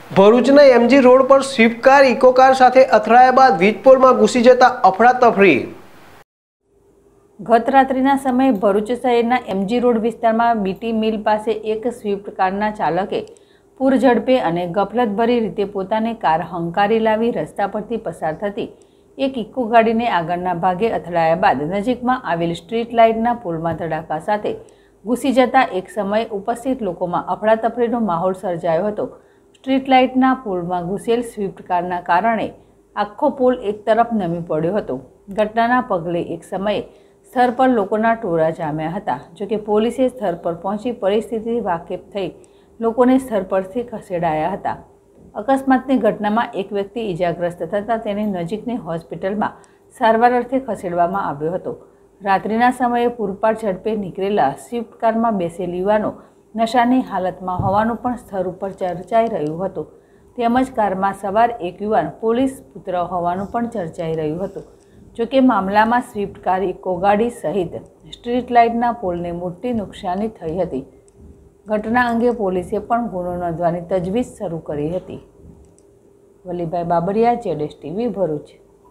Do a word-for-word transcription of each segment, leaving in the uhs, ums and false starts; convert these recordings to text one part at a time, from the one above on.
ભરૂચના MG road પર Swift car Eeco car સાથે અથડાયા બાદ વીજપોલમાં ઘૂસી જતા અફડાતફડી। ગત રાત્રિના સમયે ભરૂચ શહેરના એમજી રોડ વિસ્તારમાં બીટી મિલ પાસે એક સ્વિફ્ટ કારના ચાલકે પૂર ઝડપે અને ગફલતભરી રીતે પોતાની કાર હંકારી લાવી રસ્તા પરથી પસાર થતી એક ઇકો ગાડીને આગળના ભાગે અથડાયા બાદ નજીકમાં આવેલ સ્ટ્રીટ લાઇટના પોલમાં ધડાકા સાથે ઘૂસી જતા એક સમયે ઉપસ્થિત લોકોમાં અફડાતફડીનો માહોલ સર્જાયો હતો। સ્ટ્રીટ લાઇટના પોલમાં ઘૂસેલ સ્વિફ્ટ કારના કારણે આખો પોલ એક તરફ નમી પડ્યો હતો। ઘટનાના પગલે એક સમયે સ્થળ પર લોકોના ટોળા જામ્યા હતા। જોકે પોલીસે સ્થળ પર પહોંચી પરિસ્થિતિથી વાકેફ થઈ લોકોને સ્થળ પરથી ખસેડાયા હતા। અકસ્માતની ઘટનામાં એક વ્યક્તિ ઈજાગ્રસ્ત થતાં તેને નજીકની હોસ્પિટલમાં સારવાર અર્થે ખસેડવામાં આવ્યો હતો। રાત્રિના સમયે પૂરપાટ ઝડપે નીકળેલા સ્વિફ્ટ કારમાં બેસેલ યુવાનો નશાની હાલતમાં હોવાનું પણ સ્થળ ઉપર ચર્ચાઈ રહ્યું હતું। તેમજ કારમાં સવાર એક યુવાન પોલીસ પુત્ર હોવાનું પણ ચર્ચાઈ રહ્યું હતું। જોકે મામલામાં સ્વિફ્ટ કાર ઇકો ગાડી સહિત સ્ટ્રીટ લાઇટના પોલને મોટી નુકસાની થઈ હતી। ઘટના અંગે પોલીસે પણ ગુનો નોંધવાની તજવીજ શરૂ કરી હતી। વલીભાઈ બાબરિયા, જેડેશ TV, Bharuch.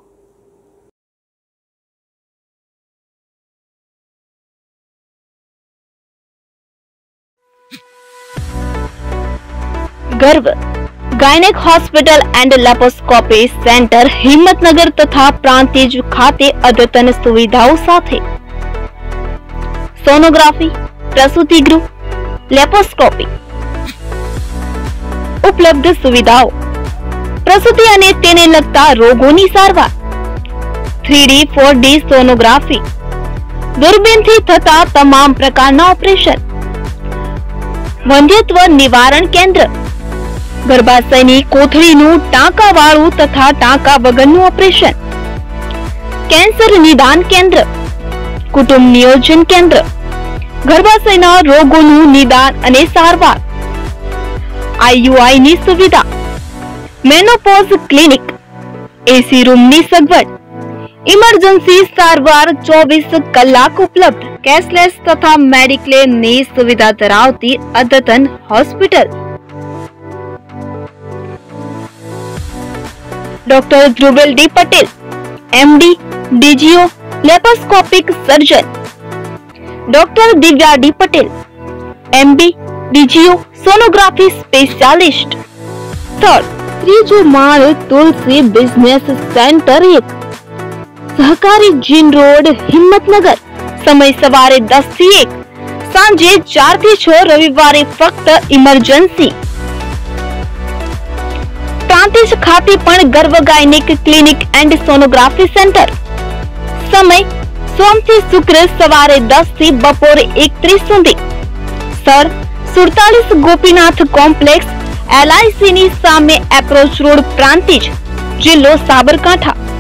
Garv gynaec hospital and laparoscopy centre Himmatnagar तथा प्रांतिज खाते अद्यतन सुविधाओं साथे सोनोग्राफी, प्रसूति गृह, लेप्रोस्कोपी उपलब्ध सुविधाओं, प्रसूति अने तेने लगता रोगोनी सारवार, three D four D sonography, दूरबीन थी थता तमाम प्रकारना ऑपरेशन, वंध्यत्व निवारण केंद्र, गर्भाशयनी कोथळीनुं टांकावाळुं तथा टांका वगरनुं ऑपरेशन, कैंसर निदान केंद्र, कुटुंब नियोजन केंद्र, गर्भाशयना रोगोनुं निदान अने सारवार, आईयूआई नी सुविधा, मेनोपॉज क्लिनिक, एसी रूम नी सगवड, इमरजन्सी सारवार चौबीस कलाक उपलब्ध, कैशलेस तथा मेडिक्लेम नी सुविधा धरावती अद्यतन hospital. Doctor Dhruvel D Patel, MD, DGO, laparoscopic surgeon. Doctor Divya D Patel, MD, DGO, sonography specialist. Third त्रीजो माळ तुलसी बिजनेस सेंटर एक, सहकारी जीन रोड, हिम्मतनगर। समय सवारे दस थी एक, सांजे चार थी छ, रविवारे फक्त इमरजन्सी। प्रांतिज खाते पण Garv gynaec clinic and sonography centre. समय सोम थी शुक्र सवारे दस थी बपोरे एक त्रीस सुधी। सर सुड़तालीस Gopinath complex, L I C नी सामे एप्रोच रोड, प्रांतिज, जिल्लो साबरकांठा।